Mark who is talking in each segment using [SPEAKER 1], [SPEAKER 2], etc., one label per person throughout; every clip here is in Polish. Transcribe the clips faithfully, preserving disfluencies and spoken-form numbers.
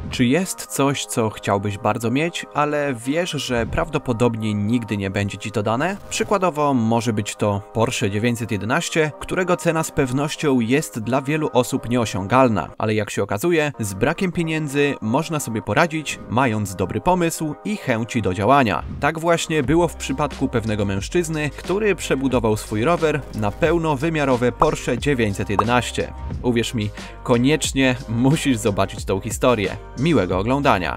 [SPEAKER 1] Czy jest coś, co chciałbyś bardzo mieć, ale wiesz, że prawdopodobnie nigdy nie będzie ci to dane? Przykładowo może być to Porsche dziewięćset jedenaście, którego cena z pewnością jest dla wielu osób nieosiągalna, ale jak się okazuje, z brakiem pieniędzy można sobie poradzić, mając dobry pomysł i chęci do działania. Tak właśnie było w przypadku pewnego mężczyzny, który przebudował swój rower na pełnowymiarowe Porsche dziewięćset jedenaście. Uwierz mi, koniecznie musisz zobaczyć tą historię. Miłego oglądania.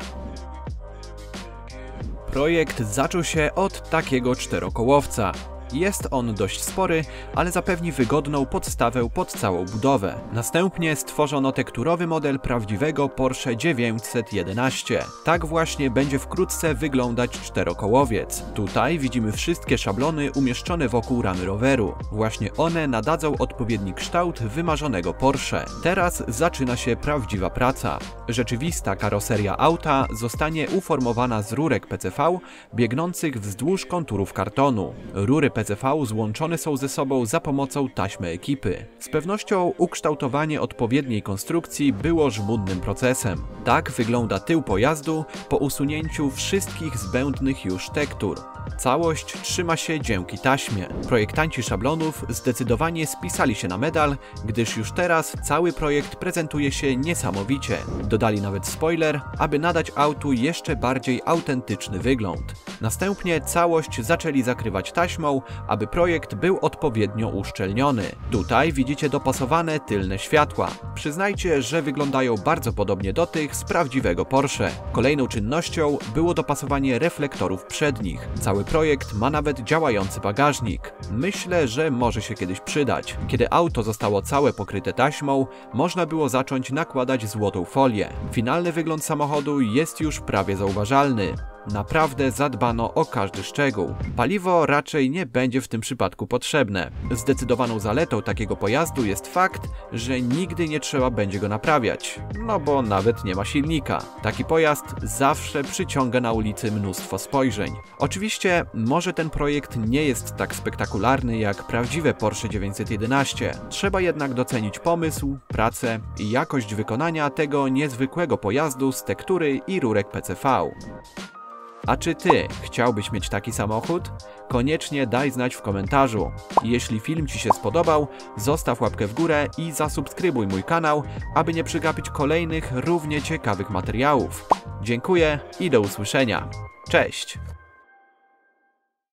[SPEAKER 1] Projekt zaczął się od takiego czterokołowca. Jest on dość spory, ale zapewni wygodną podstawę pod całą budowę. Następnie stworzono tekturowy model prawdziwego Porsche dziewięćset jedenaście. Tak właśnie będzie wkrótce wyglądać czterokołowiec. Tutaj widzimy wszystkie szablony umieszczone wokół ramy roweru. Właśnie one nadadzą odpowiedni kształt wymarzonego Porsche. Teraz zaczyna się prawdziwa praca. Rzeczywista karoseria auta zostanie uformowana z rurek P C V biegnących wzdłuż konturów kartonu. Rury P C V złączone są ze sobą za pomocą taśmy ekipy. Z pewnością ukształtowanie odpowiedniej konstrukcji było żmudnym procesem. Tak wygląda tył pojazdu po usunięciu wszystkich zbędnych już tektur. Całość trzyma się dzięki taśmie. Projektanci szablonów zdecydowanie spisali się na medal, gdyż już teraz cały projekt prezentuje się niesamowicie. Dodali nawet spoiler, aby nadać autu jeszcze bardziej autentyczny wygląd. Następnie całość zaczęli zakrywać taśmą, aby projekt był odpowiednio uszczelniony. Tutaj widzicie dopasowane tylne światła. Przyznajcie, że wyglądają bardzo podobnie do tych z prawdziwego Porsche. Kolejną czynnością było dopasowanie reflektorów przednich. Cały projekt ma nawet działający bagażnik. Myślę, że może się kiedyś przydać. Kiedy auto zostało całe pokryte taśmą, można było zacząć nakładać złotą folię. Finalny wygląd samochodu jest już prawie zauważalny. Naprawdę zadbano o każdy szczegół. Paliwo raczej nie będzie w tym przypadku potrzebne. Zdecydowaną zaletą takiego pojazdu jest fakt, że nigdy nie trzeba będzie go naprawiać, no bo nawet nie ma silnika. Taki pojazd zawsze przyciąga na ulicy mnóstwo spojrzeń. Oczywiście może ten projekt nie jest tak spektakularny jak prawdziwe Porsche dziewięćset jedenaście. Trzeba jednak docenić pomysł, pracę i jakość wykonania tego niezwykłego pojazdu z tektury i rurek P C V. A czy ty chciałbyś mieć taki samochód? Koniecznie daj znać w komentarzu. Jeśli film ci się spodobał, zostaw łapkę w górę i zasubskrybuj mój kanał, aby nie przegapić kolejnych równie ciekawych materiałów. Dziękuję i do usłyszenia. Cześć!